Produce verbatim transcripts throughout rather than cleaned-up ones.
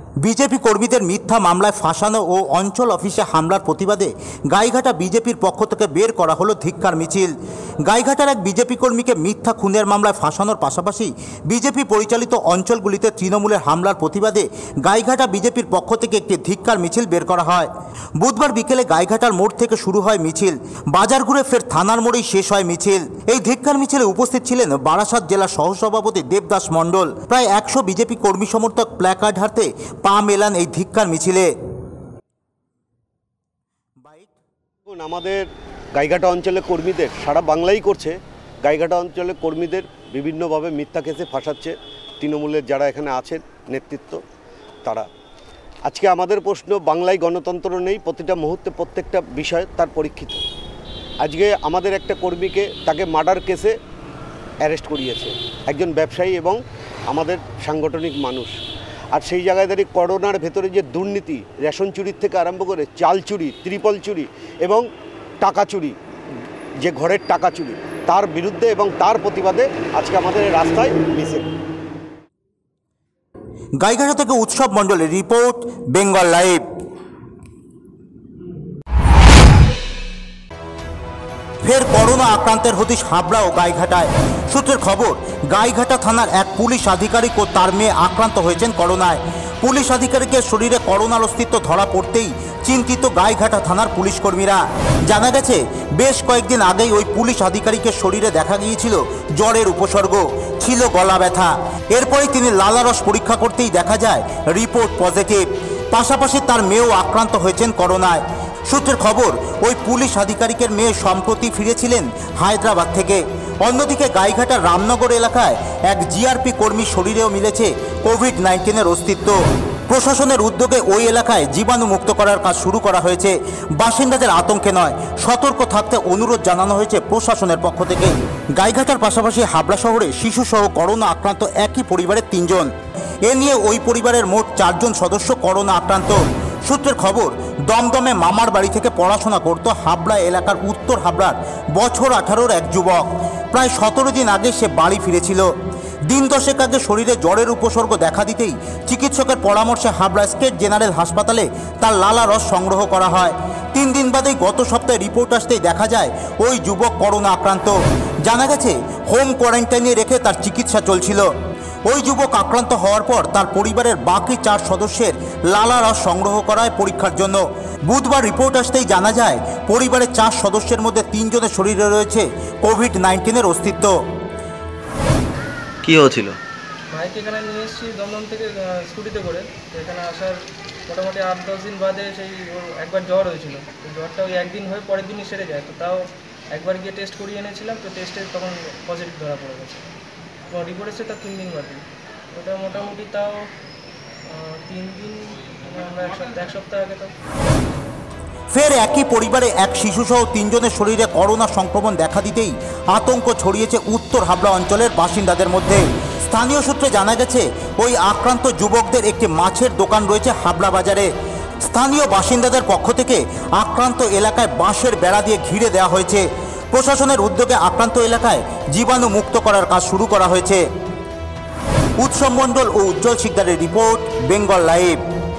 BJP কর্মীদের মিথ্যা মামলায় ফাঁসানো ও অঞ্চল অফিসে হামলার প্রতিবাদে গাইঘাটা বিজেপির পক্ষ থেকে বের করা হলো ধিক্কার মিছিল। গাইঘাটার এক বিজেপি কর্মীকে মিথ্যা খুনের মামলায় ফাঁসানোর পাশাপাশি বিজেপি পরিচালিত অঞ্চলগুলিতে তৃণমূলের হামলার প্রতিবাদে গাইঘাটা বিজেপির পক্ষ থেকে একটি ধিক্কার মিছিল বের করা হয়। বুধবার বিকেলে গাইঘাটার মোড় থেকে শুরু হয় মিছিল, বাজার ঘুরে ফের থানার মোড়েই শেষ হয় মিছিল। এই ধিক্কার মিছিলে উপস্থিত ছিলেন বারাসাত জেলা সহসভাপতি দেবদাস মণ্ডল। প্রায় একশো বিজেপি কর্মী সমর্থক প্ল্যাকার্ড হাতে পা মেলান এই ধিক্কার মিছিলে। আমাদের গাইঘাটা অঞ্চলের কর্মীদের সারা বাংলাই করছে, গাইঘাটা অঞ্চলের কর্মীদের বিভিন্নভাবে মিথ্যা কেসে ফাঁসাচ্ছে তৃণমূলের যারা এখানে আছেন নেতৃত্ব তারা। আজকে আমাদের প্রশ্ন, বাংলায় গণতন্ত্র নেই, প্রতিটা মুহূর্তে প্রত্যেকটা বিষয় তার পরীক্ষিত। আজকে আমাদের একটা কর্মীকে তাকে মার্ডার কেসে অ্যারেস্ট করিয়েছে, একজন ব্যবসায়ী এবং আমাদের সাংগঠনিক মানুষ। আর সেই জায়গায় দাঁড়িয়ে করোনার ভেতরে যে দুর্নীতি, রেশন চুরির থেকে আরম্ভ করে চাল চুরি, ত্রিপল চুরি এবং টাকা চুরি, যে ঘরের টাকা চুরি, তার বিরুদ্ধে এবং তার প্রতিবাদে আজকে আমাদের রাস্তায় মিছিল। গাইঘাটা থেকে উৎসব মণ্ডলের রিপোর্ট, বেঙ্গল লাইভ। ফের করোনা আক্রান্তের হদিশ হাবড়া ও গাইঘাটায়। সূত্রের খবর, গাইঘাটা থানার এক পুলিশ আধিকারিক ও তার মেয়ে আক্রান্ত হয়েছেন করোনায়। পুলিশ আধিকারিকের শরীরে করোনার অস্তিত্ব ধরা পড়তেই চিন্তিত গাইঘাটা থানার পুলিশ কর্মীরা। জানা গেছে, বেশ কয়েকদিন আগেই ওই পুলিশ আধিকারিকের শরীরে দেখা গিয়েছিল জ্বরের উপসর্গ, ছিল গলা ব্যথা। এরপরেই তিনি লালারস পরীক্ষা করতেই দেখা যায় রিপোর্ট পজিটিভ। পাশাপাশি তার মেয়েও আক্রান্ত হয়েছেন করোনায়। সূত্রের খবর, ওই পুলিশ আধিকারিকের মেয়ে সম্প্রতি ফিরেছিলেন হায়দ্রাবাদ থেকে। অন্যদিকে গাইঘাটার রামনগর এলাকায় এক জিআরপি কর্মীর শরীরেও মিলেছে কোভিড নাইন্টিনের অস্তিত্ব। প্রশাসনের উদ্যোগে ওই এলাকায় জীবাণুমুক্ত করার কাজ শুরু করা হয়েছে। বাসিন্দাদের আতঙ্কে নয়, সতর্ক থাকতে অনুরোধ জানানো হয়েছে প্রশাসনের পক্ষ থেকে। গাইঘাটার পাশাপাশি হাবড়া শহরে শিশুসহ করোনা আক্রান্ত একই পরিবারের তিনজন। এ নিয়ে ওই পরিবারের মোট চারজন সদস্য করোনা আক্রান্ত। সূত্রের খবর, দমদমে মামার বাড়ি থেকে পড়াশোনা করত হাবড়া এলাকার উত্তর হাবড়ার বছর আঠারোর এক যুবক। প্রায় সতেরো দিন আগে সে বাড়ি ফিরেছিল। দিন দশেক আগে শরীরে জ্বরের উপসর্গ দেখা দিতেই চিকিৎসকের পরামর্শে হাবড়া স্টেট জেনারেল হাসপাতালে তার লালা রস সংগ্রহ করা হয়। তিন দিন বাদেই গত সপ্তাহে রিপোর্ট আসতেই দেখা যায় ওই যুবক করোনা আক্রান্ত। জানা গেছে, হোম কোয়ারেন্টাইনে রেখে তার চিকিৎসা চলছিল। ওই যুবক আক্রান্ত হওয়ার পর তার পরিবারের বাকি চার সদস্যের লালা রস সংগ্রহ করা হয় পরীক্ষার জন্য। বুধবার রিপোর্ট আসতেই জানা যায় পরিবারের চার সদস্যের মধ্যে তিনজনের শরীরে রয়েছে কোভিড নাইন্টিনের অস্তিত্ব। কি হয়েছিল? ভাইকে এখানে নিয়ে এসেছি দমদম থেকে স্কুটিতে করে। এখানে আসার মোটামুটি আট দশ দিন বাদে সেই একবার জ্বর হয়েছিল। জ্বরটা ওই একদিন হয়ে পরের দিনই সেরে যায়। তো তাও একবার গিয়ে টেস্ট করিয়ে এনেছিলাম, তো টেস্টে তখন পজিটিভ ধরা পড়ে গেছে। রিপোর্ট এসেছে তার তিন দিন বাদে। ওটা মোটামুটি তাও তিন দিন আমরা এক সপ্তাহ এক সপ্তাহ আগে। তো ফের একই পরিবারে এক শিশুসহ তিনজনের শরীরে করোনা সংক্রমণ দেখা দিতেই আতঙ্ক ছড়িয়েছে উত্তর হাবড়া অঞ্চলের বাসিন্দাদের মধ্যে। স্থানীয় সূত্রে জানা গেছে, ওই আক্রান্ত যুবকদের একটি মাছের দোকান রয়েছে হাবড়া বাজারে। স্থানীয় বাসিন্দাদের পক্ষ থেকে আক্রান্ত এলাকায় বাঁশের বেড়া দিয়ে ঘিরে দেওয়া হয়েছে। প্রশাসনের উদ্যোগে আক্রান্ত এলাকায় জীবাণু মুক্ত করার কাজ শুরু করা হয়েছে। উৎসব মণ্ডল ও উজ্জ্বল শিকদারের রিপোর্ট, বেঙ্গল লাইভ।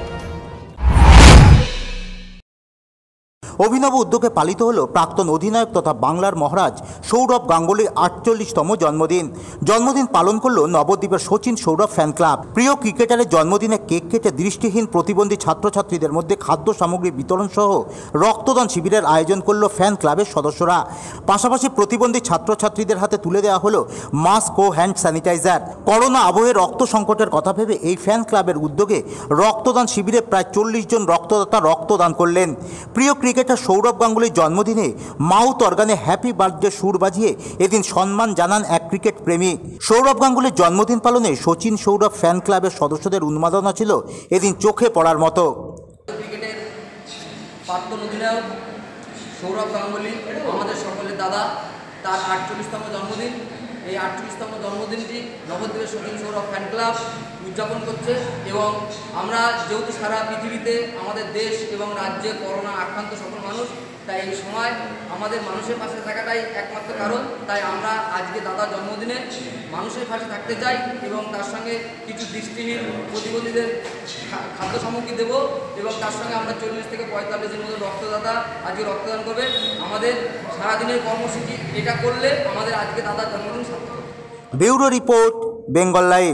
অভিনব উদ্যোগে পালিত হল প্রাক্তন অধিনায়ক তথা বাংলার মহারাজ সৌরভ গাঙ্গুলির আটচল্লিশতম জন্মদিন। জন্মদিন পালন করল নবদ্বীপের সচিন সৌরভ ফ্যান ক্লাব। প্রিয় ক্রিকেটারের জন্মদিনে কেক কেটে দৃষ্টিহীন প্রতিবন্ধী ছাত্রছাত্রীদের মধ্যে খাদ্য সামগ্রী বিতরণ সহ রক্তদান শিবিরের আয়োজন করল ফ্যান ক্লাবের সদস্যরা। পাশাপাশি প্রতিবন্ধী ছাত্রছাত্রীদের হাতে তুলে দেওয়া হলো মাস্ক ও হ্যান্ড স্যানিটাইজার। করোনা আবহে রক্ত সংকটের কথা ভেবে এই ফ্যান ক্লাবের উদ্যোগে রক্তদান শিবিরে প্রায় চল্লিশ জন রক্তদাতা রক্তদান করলেন। প্রিয় ক্রিকেট সৌরভ গাঙ্গুলির জন্মদিনে মাউথ অর্গানে হ্যাপি বার্থডে সুর বাজিয়ে এদিন সম্মান জানান এক ক্রিকেট প্রেমী। সৌরভ গাঙ্গুলির জন্মদিন পালনে সচিন সৌরভ ফ্যান ক্লাবের সদস্যদের উন্মাদনা ছিল এদিন চোখে পড়ার মতো। ক্রিকেটের প্রাক্তন অধিনায়ক সৌরভ গাঙ্গুলি আমাদের সকলের দাদা, তার আটচল্লিশতম জন্মদিন। এই আটচল্লিশতম জন্মদিনটি নবদ্বীপের সচিন সৌরভ ফ্যান ক্লাব উদযাপন করছে এবং আমরা যেহেতু সারা পৃথিবীতে আমাদের দেশ এবং রাজ্যে করোনা আক্রান্ত সকল মানুষ, তাই এই সময় আমাদের মানুষের পাশে থাকাটাই একমাত্র কারণ। তাই আমরা আজকে দাদার জন্মদিনে মানুষের পাশে থাকতে চাই এবং তার সঙ্গে কিছু দৃষ্টিহীন প্রতিবন্ধীদের খাদ্য সামগ্রী দেবো এবং তার সঙ্গে আমরা চল্লিশ থেকে পঁয়তাল্লিশ দিনের মতো রক্তদাতা আজকে রক্তদান করবে। আমাদের সারাদিনের কর্মসূচি এটা করলে আমাদের আজকে দাদার জন্মদিন সার্থক। Bureau report, Bengal live.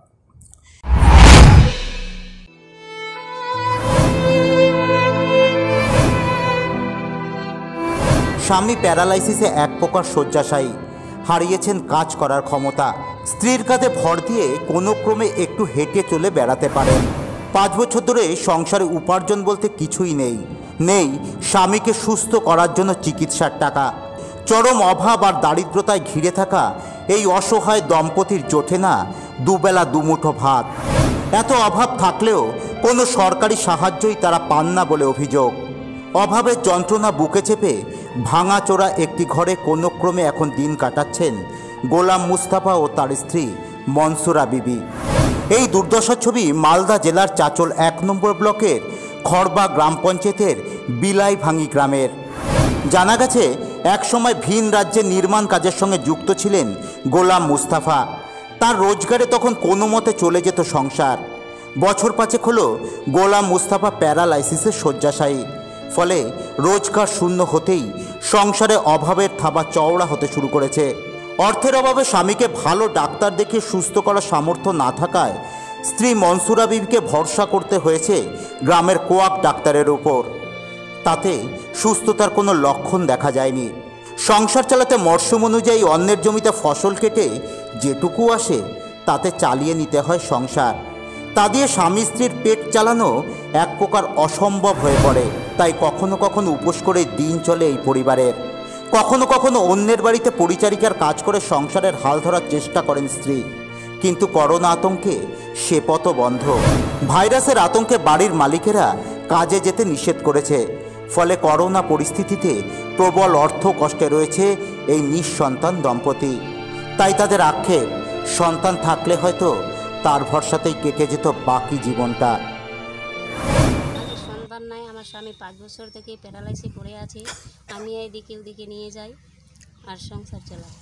স্বামী প্যারালাইসিসে এক প্রকার শয্যাশায়ী, হারিয়েছেন কাজ করার ক্ষমতা। স্ত্রীর কাঁধে ভর দিয়ে কোনো ক্রমে একটু হেঁটে চলে বেড়াতে পারেন। পাঁচ বছর ধরে সংসারে উপার্জন বলতে কিছুই নেই। নেই স্বামীকে সুস্থ করার জন্য চিকিৎসার টাকা। চরম অভাব আর দারিদ্রতায় ঘিরে থাকা এই অসহায় দম্পতির জোটে না দুবেলা দুমুঠো ভাত। এত অভাব থাকলেও কোনো সরকারি সাহায্যই তারা পান না বলে অভিযোগ। অভাবের যন্ত্রণা বুকে চেপে ভাঙাচোরা একটি ঘরে কোনো ক্রমে এখন দিন কাটাচ্ছেন গোলাম মুস্তাফা ও তার স্ত্রী মনসুরা বিবি। এই দুর্দশার ছবি মালদা জেলার চাচল এক নম্বর ব্লকের খড়বা গ্রাম পঞ্চায়েতের বিলাইভাঙি গ্রামের। জানা গেছে একসময় ভিন রাজ্যে নির্মাণ কাজের সঙ্গে যুক্ত ছিলেন গোলাম মুস্তাফা। তার রোজগারে তখন কোনো মতে চলে যেত সংসার। বছর পাঁচেক হলো গোলাম মুস্তাফা প্যারালাইসিসের শয্যাশায়ী। ফলে রোজগার শূন্য হতেই সংসারে অভাবের থাবা চওড়া হতে শুরু করেছে। অর্থের অভাবে স্বামীকে ভালো ডাক্তার দেখিয়ে সুস্থ করার সামর্থ্য না থাকায় স্ত্রী মনসুরা বিবিকে ভরসা করতে হয়েছে গ্রামের কোয়াক ডাক্তারের উপর। তাতে সুস্থতার কোনো লক্ষণ দেখা যায়নি। সংসার চালাতে মরশুম অনুযায়ী অন্যের জমিতে ফসল কেটে যেটুকু আসে তাতে চালিয়ে নিতে হয় সংসার। তা দিয়ে স্বামী স্ত্রীর পেট চালানো এক প্রকার অসম্ভব হয়ে পড়ে। তাই কখনো কখনো উপোস করে দিন চলে এই পরিবারের। কখনো কখনো অন্যের বাড়িতে পরিচারিকার কাজ করে সংসারের হাল ধরার চেষ্টা করেন স্ত্রী। কিন্তু করোনা আতঙ্কে সে পথ বন্ধ। ভাইরাসের আতঙ্কে বাড়ির মালিকেরা কাজে যেতে নিষেধ করেছে। ফলে করোনা পরিস্থিতিতে প্রবল অর্থ কষ্টে রয়েছে এই নিঃসন্তান দম্পতি। তাই তাদের আক্ষেপ, সন্তান থাকলে হয়তো তার ভরসাতেই কেটে যেত বাকি জীবনটা। আমার সন্তান নাই, আমার স্বামী পাঁচ বছর থেকে প্যারালাইসিসে পড়ে আছে। আমি এইদিকে ওদিকে নিয়ে যাই আর সংসার চালাই।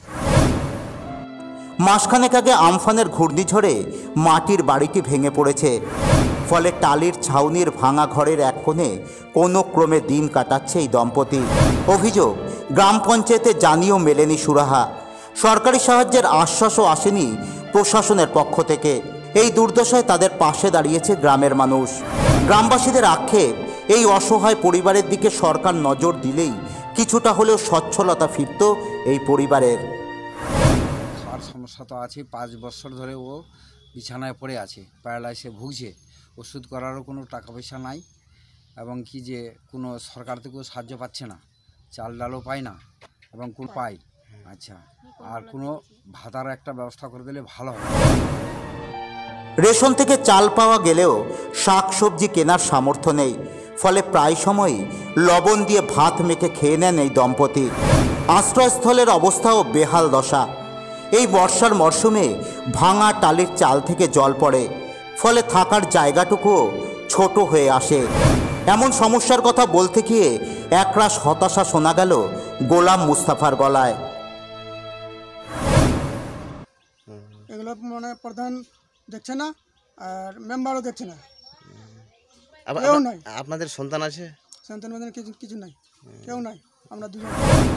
মাসখানেক আগে আমফানের ঘূর্ণিঝড়ে মাটির বাড়িটি ভেঙে পড়েছে। ফলে টালির ছাউনির ভাঙা ঘরের এক কোণে কোনো ক্রমে দিন কাটাচ্ছে এই দম্পতি। অভিযোগ, গ্রাম পঞ্চায়েতে জানিয়েও মেলেনি সুরাহা। সরকারি সাহায্যের আশ্বাসও আসেনি প্রশাসনের পক্ষ থেকে। এই দুর্দশায় তাদের পাশে দাঁড়িয়েছে গ্রামের মানুষ। গ্রামবাসীদের আক্ষেপ, এই অসহায় পরিবারের দিকে সরকার নজর দিলেই কিছুটা হলেও সচ্ছলতা ফিরত এই পরিবারের। খাওয়ার সমস্যা তো আছে, পাঁচ বছর ধরে ও বিছানায় পড়ে আছে, প্যারালাইসিসে ভুগছে। ওষুধ করারও কোনো টাকা পয়সা নাই এবং কি যে কোনো সরকার থেকেও সাহায্য পাচ্ছে না, চাল ডালও পায় না এবং কোন পাই। আচ্ছা, আর কোনো ভাতার একটা ব্যবস্থা করে দিলে ভালো হয়। রেশন থেকে চাল পাওয়া গেলেও শাক সবজি কেনার সামর্থ্য নেই। ফলে প্রায় সময়ই লবণ দিয়ে ভাত মেখে খেয়ে নেন এই দম্পতি। আশ্রয়স্থলের অবস্থাও বেহাল দশা। এই বর্ষার মরশুমে ভাঙা টালির চাল থেকে জল পড়ে। ফলে থাকার জায়গাটুকুও ছোট হয়ে আসে। এমন সমস্যার কথা বলতে গিয়ে একরাশ হতাশা শোনা গেল গোলাম মুস্তাফার গলায়। এগুলো মানে প্রধান দেখছে না আর মেম্বারও দেখছে না, কেউ নাই। আপনাদের সন্তান আছে? সন্তান মেন্তান কিছু কিছু নাই, কেউ নাই, আমরা দুজন।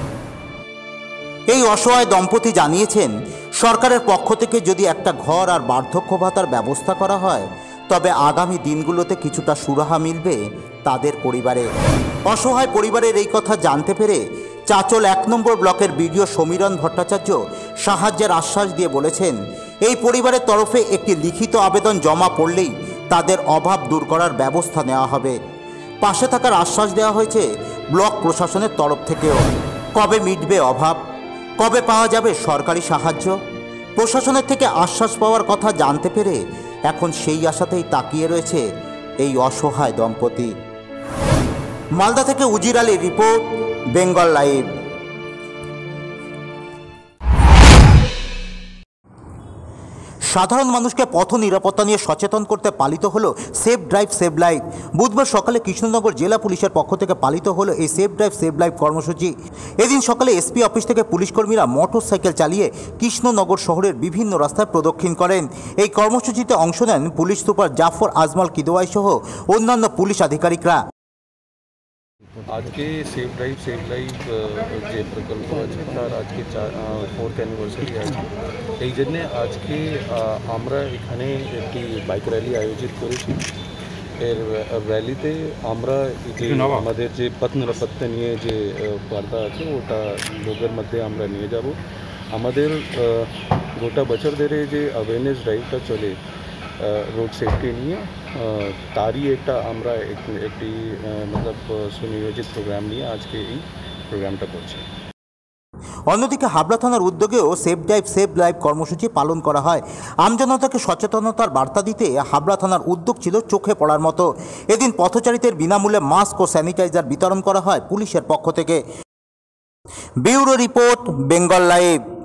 এই অসহায় দম্পতি জানিয়েছেন, সরকারের পক্ষ থেকে যদি একটা ঘর আর বার্ধক্য ভাতার ব্যবস্থা করা হয় তবে আগামী দিনগুলোতে কিছুটা সুরাহা মিলবে তাদের পরিবারে। অসহায় পরিবারের এই কথা জানতে পেরে চাচল এক নম্বর ব্লকের বিডিও সমীরণ ভট্টাচার্য সাহায্যের আশ্বাস দিয়ে বলেছেন, এই পরিবারের তরফে একটি লিখিত আবেদন জমা পড়লেই তাদের অভাব দূর করার ব্যবস্থা নেওয়া হবে। পাশে থাকার আশ্বাস দেওয়া হয়েছে ব্লক প্রশাসনের তরফ থেকেও। কবে মিটবে অভাব, কবে পাওয়া যাবে সরকারি সাহায্য, প্রশাসনের থেকে আশ্বাস পাওয়ার কথা জানতে পেরে এখন সেই আশাতেই তাকিয়ে রয়েছে এই অসহায় দম্পতি। মালদা থেকে উজির আলীর রিপোর্ট, বেঙ্গল লাইভ। সাধারণ মানুষকে পথ নিরাপত্তা নিয়ে সচেতন করতে পালিত হলো সেফ ড্রাইভ সেভ লাইফ। বুধবার সকালে কৃষ্ণনগর জেলা পুলিশের পক্ষ থেকে পালিত হলো এই সেফ ড্রাইভ সেভ লাইফ কর্মসূচি। এদিন সকালে এসপি অফিস থেকে পুলিশ কর্মীরা মোটর সাইকেল চালিয়ে কৃষ্ণনগর শহরের বিভিন্ন রাস্তায় প্রদক্ষিণ করেন। এই কর্মসূচিতে অংশ নেন পুলিশ সুপার জাফর আজমল কিদওয়াই সহ অন্যান্য পুলিশ আধিকারিকরা। आज के सेफ ड्राइव सेफ लाइफ যে প্রকল্প আছে তার আজকে ফোর্থ অ্যানিভার্সারি আছে। এই জন্যে আজকে আমরা এখানে একটি বাইক র্যালি আয়োজিত করেছি। এর র্যালিতে আমরা যে আমাদের যে পথ নিরাপত্তা নিয়ে যে বার্তা আছে ওটা লোকের মধ্যে আমরা নিয়ে যাব। আমাদের গোটা বছর ধরে যে অ্যাওয়ারনেস ড্রাইভটা চলে রোড সেফটি নিয়ে, তারই একটা আমরা একটি মতলব সুনিয়োজিত প্রোগ্রাম নিয়ে আজকে এই প্রোগ্রামটা করছি। অন্যদিকে হাবড়া থানার উদ্যোগেও সেফ ড্রাইভ সেভ লাইফ কর্মসূচি পালন করা হয়। আমজনতাকে সচেতনতার বার্তা দিতে হাবড়া থানার উদ্যোগ ছিল চোখে পড়ার মতো। এদিন পথচারীদের বিনামূল্যে মাস্ক ও স্যানিটাইজার বিতরণ করা হয় পুলিশের পক্ষ থেকে। Bureau report, Bengal live.